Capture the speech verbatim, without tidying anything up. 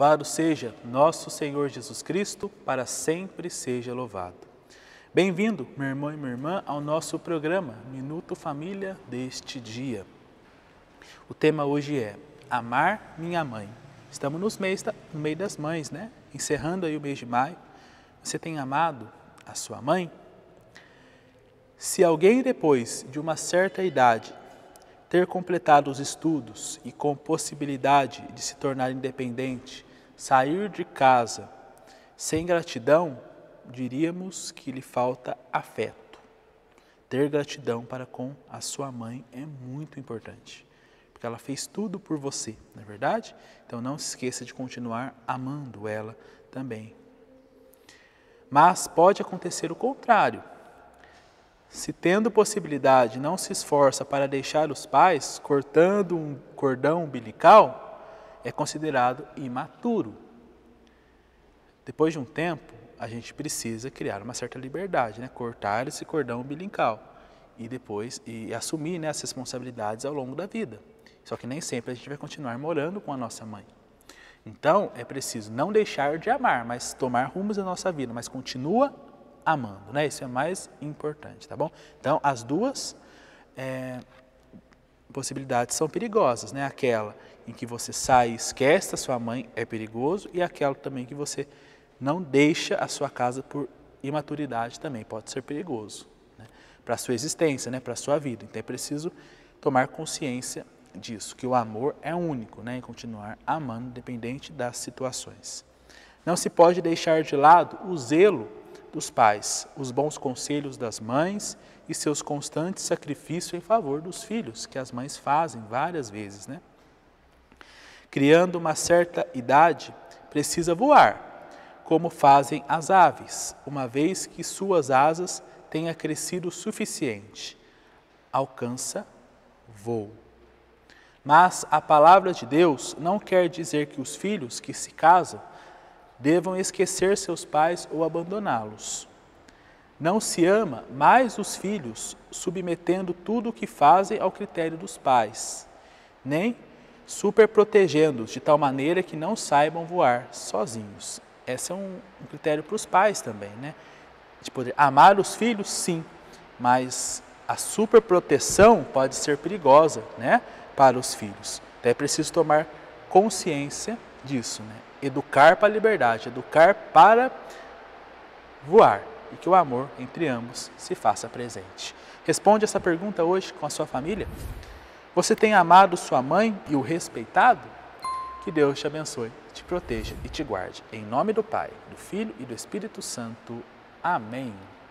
Louvado seja nosso Senhor Jesus Cristo, para sempre seja louvado. Bem-vindo, meu irmão e minha irmã, ao nosso programa Minuto Família deste dia. O tema hoje é Amar Minha Mãe. Estamos nos mês da, no mês das mães, né? Encerrando aí o mês de maio. Você tem amado a sua mãe? Se alguém depois de uma certa idade ter completado os estudos e com possibilidade de se tornar independente, sair de casa sem gratidão, diríamos que lhe falta afeto. Ter gratidão para com a sua mãe é muito importante, porque ela fez tudo por você, não é verdade? Então não se esqueça de continuar amando ela também. Mas pode acontecer o contrário. Se tendo possibilidade não se esforça para deixar os pais, cortando um cordão umbilical, é considerado imaturo. Depois de um tempo, a gente precisa criar uma certa liberdade, né? Cortar esse cordão umbilical e depois e assumir, né, as responsabilidades ao longo da vida. Só que nem sempre a gente vai continuar morando com a nossa mãe. Então, é preciso não deixar de amar, mas tomar rumos da nossa vida, mas continua amando, né? Isso é mais importante, tá bom? Então, as duas é, possibilidades são perigosas, né? Aquela em que você sai e esquece a sua mãe é perigoso, e aquela também que você não deixa a sua casa por imaturidade também pode ser perigoso, né? Para a sua existência, né? Para a sua vida. Então, é preciso tomar consciência disso, que o amor é único, né? E continuar amando, independente das situações. Não se pode deixar de lado o zelo dos pais, os bons conselhos das mães e seus constantes sacrifícios em favor dos filhos, que as mães fazem várias vezes, né? Criando uma certa idade, precisa voar, como fazem as aves, uma vez que suas asas tenha crescido o suficiente. Alcança voo. Mas a palavra de Deus não quer dizer que os filhos que se casam devam esquecer seus pais ou abandoná-los. Não se ama mais os filhos submetendo tudo o que fazem ao critério dos pais, nem superprotegendo-os de tal maneira que não saibam voar sozinhos. Esse é um, um critério para os pais também, né? De poder amar os filhos, sim, mas a superproteção pode ser perigosa, né, para os filhos. Então é preciso tomar consciência disso, né? Educar para a liberdade, educar para voar, e que o amor entre ambos se faça presente. Responde essa pergunta hoje com a sua família. Você tem amado sua mãe e o respeitado? Que Deus te abençoe, te proteja e te guarde. Em nome do Pai, do Filho e do Espírito Santo. Amém.